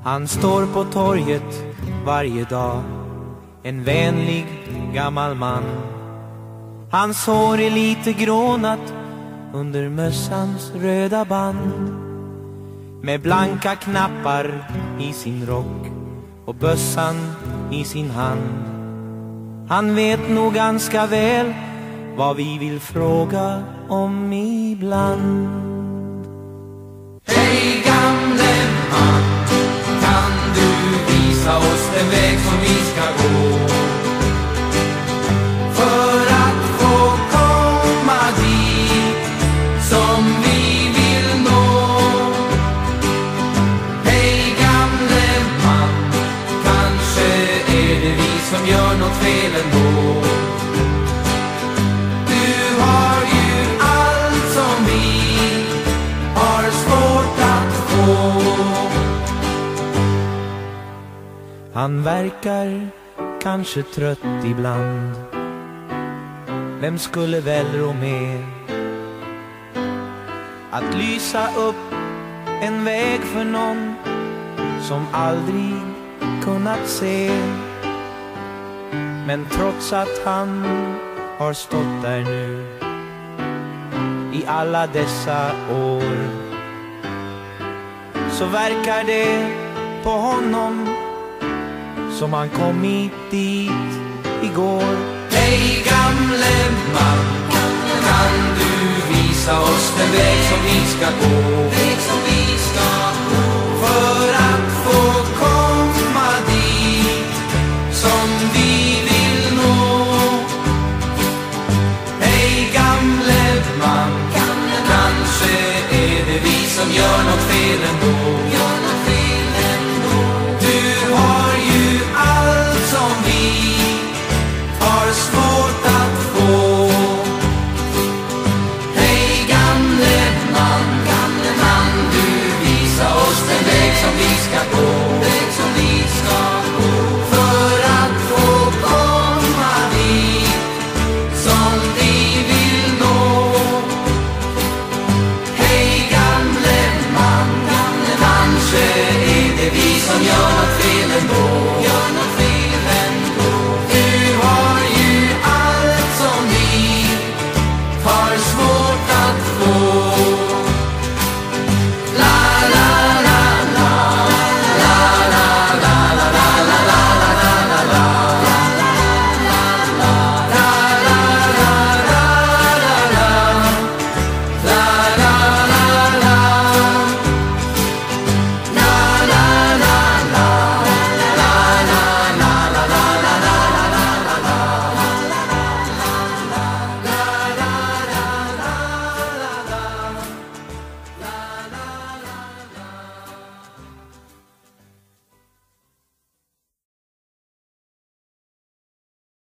Han står på torget varje dag, en vänlig gammal man. Hans hår är lite grånat under mössans röda band. Med blanka knappar i sin rock och bössan i sin hand. Han vet nog ganska väl vad vi vill fråga om ibland. Hej gamle man, kan du visa oss den väg som vi ska gå? För att få komma dit som vi vill nå. Hej gamle man, kanske är det vi som gör något fel ändå. Du har ju allt som vi har svårt att få. Han verkar kanske trött ibland. Vem skulle väl rå med att lysa upp en väg för någon som aldrig kunnat se? Men trots att han har stått där nu i alla dessa år, så verkar det på honom som han kommit dit igår. Hej gamle man, kan du visa oss den väg som vi ska gå? För att få komma dit som vi vill nå. Hej gamle man, kanske är det vi som gör något fel ändå.